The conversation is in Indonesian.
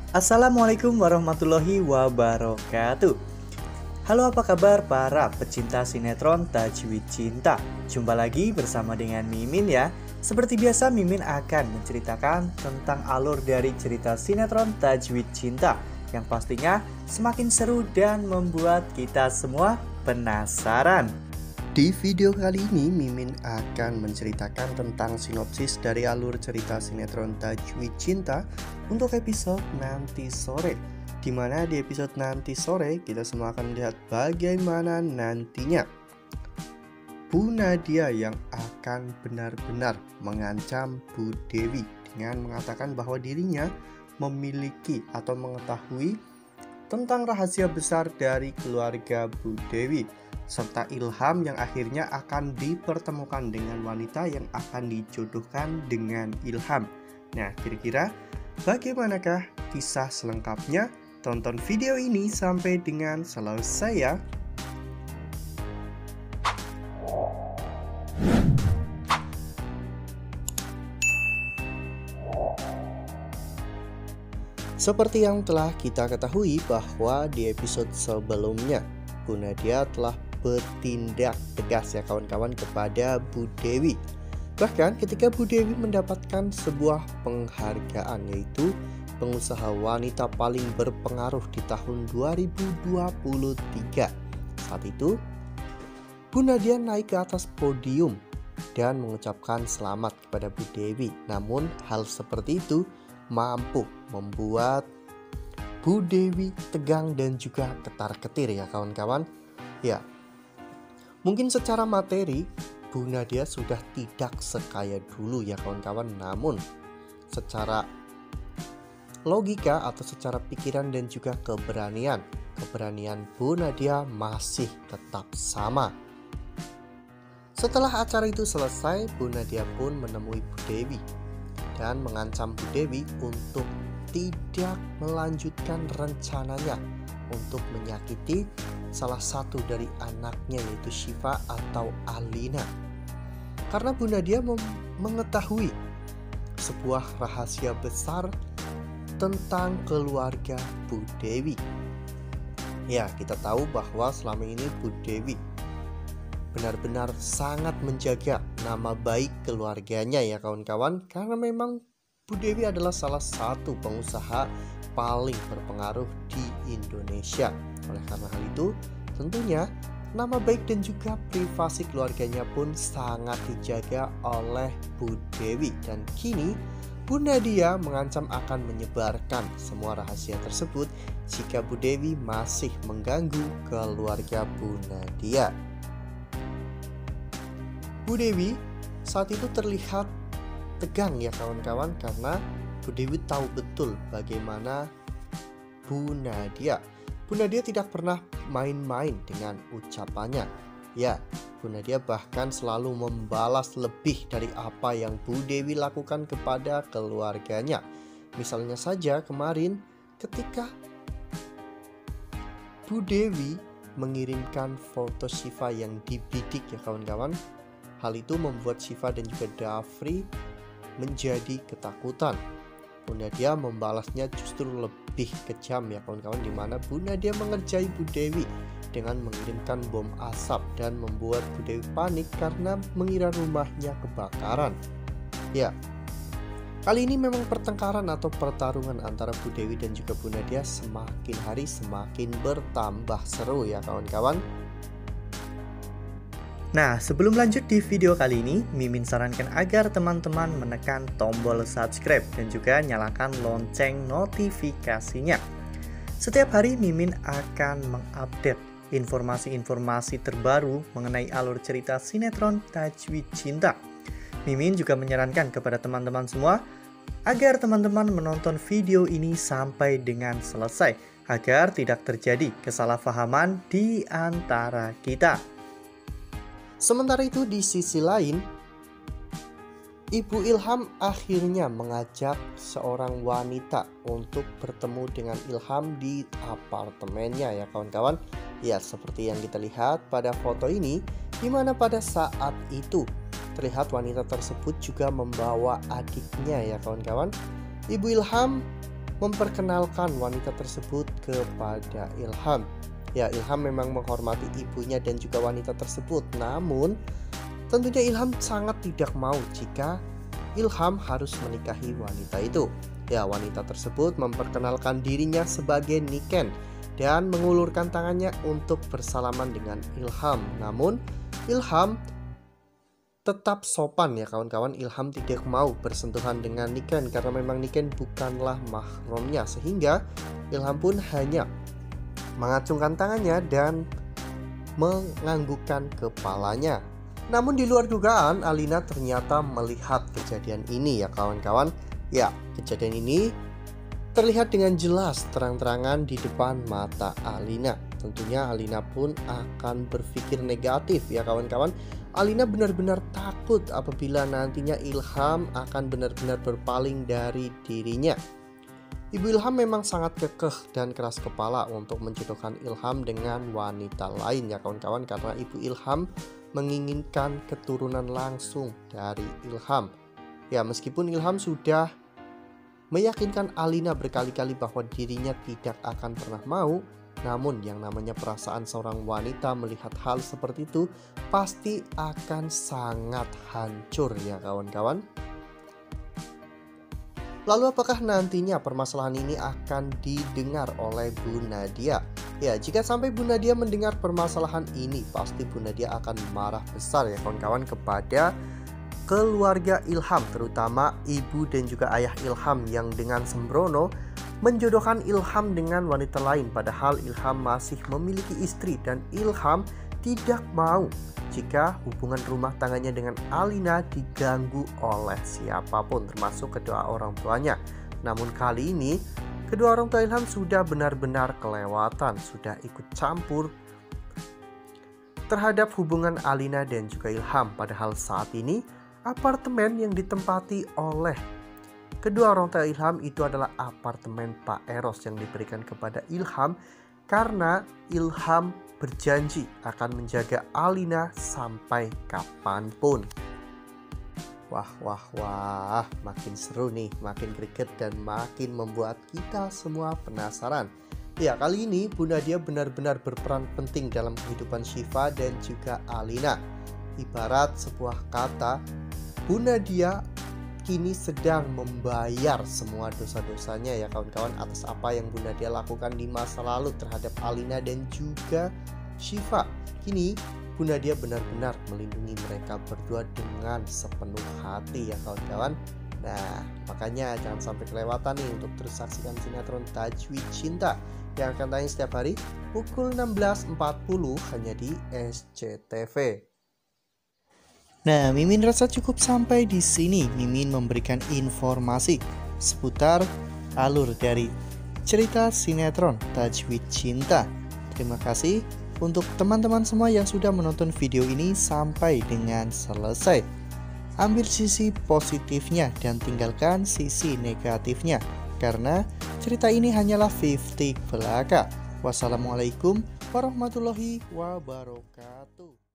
Assalamualaikum warahmatullahi wabarakatuh. Halo, apa kabar para pecinta sinetron Tajwid Cinta? Jumpa lagi bersama dengan Mimin ya. Seperti biasa, Mimin akan menceritakan tentang alur dari cerita sinetron Tajwid Cinta yang pastinya semakin seru dan membuat kita semua penasaran. Di video kali ini, Mimin akan menceritakan tentang sinopsis dari alur cerita sinetron Tajwid Cinta untuk episode nanti sore. Di mana di episode nanti sore, kita semua akan melihat bagaimana nantinya Bu Nadia yang akan benar-benar mengancam Bu Dewi dengan mengatakan bahwa dirinya memiliki atau mengetahui tentang rahasia besar dari keluarga Bu Dewi, serta Ilham yang akhirnya akan dipertemukan dengan wanita yang akan dijodohkan dengan Ilham. Nah, kira-kira bagaimanakah kisah selengkapnya? Tonton video ini sampai dengan selesai ya. Seperti yang telah kita ketahui bahwa di episode sebelumnya, Bu Nadia telah bertindak tegas ya kawan-kawan kepada Bu Dewi. Bahkan ketika Bu Dewi mendapatkan sebuah penghargaan, yaitu pengusaha wanita paling berpengaruh di tahun 2023. Saat itu Bu Nadia naik ke atas podium dan mengucapkan selamat kepada Bu Dewi. Namun hal seperti itu mampu membuat Bu Dewi tegang dan juga ketar-ketir ya kawan-kawan. Ya, mungkin secara materi Bu Nadia sudah tidak sekaya dulu ya kawan-kawan. Namun secara logika atau secara pikiran dan juga keberanian Bu Nadia masih tetap sama. Setelah acara itu selesai, Bu Nadia pun menemui Bu Dewi dan mengancam Bu Dewi untuk tidak melanjutkan rencananya untuk menyakiti salah satu dari anaknya, yaitu Syifa atau Alina. Karena Bu Nadia mengetahui sebuah rahasia besar tentang keluarga Bu Dewi. Ya, kita tahu bahwa selama ini Bu Dewi benar-benar sangat menjaga nama baik keluarganya ya kawan-kawan, karena memang Bu Dewi adalah salah satu pengusaha paling berpengaruh di Indonesia. Oleh karena hal itu, tentunya nama baik dan juga privasi keluarganya pun sangat dijaga oleh Bu Dewi. Dan kini Bu Nadia mengancam akan menyebarkan semua rahasia tersebut jika Bu Dewi masih mengganggu keluarga Bu Nadia. Bu Dewi saat itu terlihat tegang ya kawan-kawan, karena Bu Dewi tahu betul bagaimana Bu Nadia tidak pernah main-main dengan ucapannya. Ya, Bu Nadia bahkan selalu membalas lebih dari apa yang Bu Dewi lakukan kepada keluarganya. Misalnya saja kemarin ketika Bu Dewi mengirimkan foto Syifa yang dibidik ya kawan-kawan, hal itu membuat Syifa dan juga Dafri menjadi ketakutan. Bu Nadia membalasnya justru lebih kejam ya kawan-kawan, di mana Bu Nadia mengerjai Bu Dewi dengan mengirimkan bom asap dan membuat Bu Dewi panik karena mengira rumahnya kebakaran. Ya, kali ini memang pertengkaran atau pertarungan antara Bu Dewi dan juga Bu Nadia semakin hari semakin bertambah seru ya kawan-kawan. Nah, sebelum lanjut di video kali ini, Mimin sarankan agar teman-teman menekan tombol subscribe dan juga nyalakan lonceng notifikasinya. Setiap hari Mimin akan mengupdate informasi-informasi terbaru mengenai alur cerita sinetron Tajwid Cinta. Mimin juga menyarankan kepada teman-teman semua agar teman-teman menonton video ini sampai dengan selesai agar tidak terjadi kesalahpahaman di antara kita. Sementara itu di sisi lain, Ibu Ilham akhirnya mengajak seorang wanita untuk bertemu dengan Ilham di apartemennya ya kawan-kawan. Ya, seperti yang kita lihat pada foto ini, di mana pada saat itu terlihat wanita tersebut juga membawa adiknya ya kawan-kawan. Ibu Ilham memperkenalkan wanita tersebut kepada Ilham. Ya, Ilham memang menghormati ibunya dan juga wanita tersebut. Namun tentunya Ilham sangat tidak mau jika Ilham harus menikahi wanita itu. Ya, wanita tersebut memperkenalkan dirinya sebagai Niken dan mengulurkan tangannya untuk bersalaman dengan Ilham. Namun Ilham tetap sopan ya kawan-kawan. Ilham tidak mau bersentuhan dengan Niken karena memang Niken bukanlah mahramnya, sehingga Ilham pun hanya mengacungkan tangannya dan menganggukkan kepalanya. Namun di luar dugaan, Alina ternyata melihat kejadian ini ya kawan-kawan. Ya, kejadian ini terlihat dengan jelas terang-terangan di depan mata Alina. Tentunya Alina pun akan berpikir negatif ya kawan-kawan. Alina benar-benar takut apabila nantinya Ilham akan benar-benar berpaling dari dirinya. Ibu Ilham memang sangat kekeh dan keras kepala untuk menjodohkan Ilham dengan wanita lain ya kawan-kawan, karena Ibu Ilham menginginkan keturunan langsung dari Ilham. Ya, meskipun Ilham sudah meyakinkan Alina berkali-kali bahwa dirinya tidak akan pernah mau, namun yang namanya perasaan seorang wanita melihat hal seperti itu pasti akan sangat hancur ya kawan-kawan. Lalu apakah nantinya permasalahan ini akan didengar oleh Bu Nadia? Ya, jika sampai Bu Nadia mendengar permasalahan ini, pasti Bu Nadia akan marah besar ya kawan-kawan kepada keluarga Ilham, terutama ibu dan juga ayah Ilham yang dengan sembrono menjodohkan Ilham dengan wanita lain, padahal Ilham masih memiliki istri dan Ilham tidak mau jika hubungan rumah tangganya dengan Alina diganggu oleh siapapun, termasuk kedua orang tuanya. Namun kali ini kedua orang tua Ilham sudah benar-benar kelewatan, sudah ikut campur terhadap hubungan Alina dan juga Ilham. Padahal saat ini apartemen yang ditempati oleh kedua orang tua Ilham itu adalah apartemen Pak Eros yang diberikan kepada Ilham karena Ilham berjanji akan menjaga Alina sampai kapanpun. Wah, makin seru nih, makin greget dan makin membuat kita semua penasaran. Ya, kali ini Bu Nadia benar-benar berperan penting dalam kehidupan Syifa dan juga Alina. Ibarat sebuah kata, Bu Nadia kini sedang membayar semua dosa-dosanya ya kawan-kawan atas apa yang Bu Nadia lakukan di masa lalu terhadap Alina dan juga Syifa. Kini Bu Nadia benar-benar melindungi mereka berdua dengan sepenuh hati ya kawan-kawan. Nah, makanya jangan sampai kelewatan nih untuk terus saksikan sinetron Tajwid Cinta yang akan tayang setiap hari pukul 16.40 hanya di SCTV. Nah, Mimin rasa cukup sampai di sini. Mimin memberikan informasi seputar alur dari cerita sinetron Tajwid Cinta. Terima kasih untuk teman-teman semua yang sudah menonton video ini sampai dengan selesai. Ambil sisi positifnya dan tinggalkan sisi negatifnya, karena cerita ini hanyalah 50 belaka. Wassalamualaikum warahmatullahi wabarakatuh.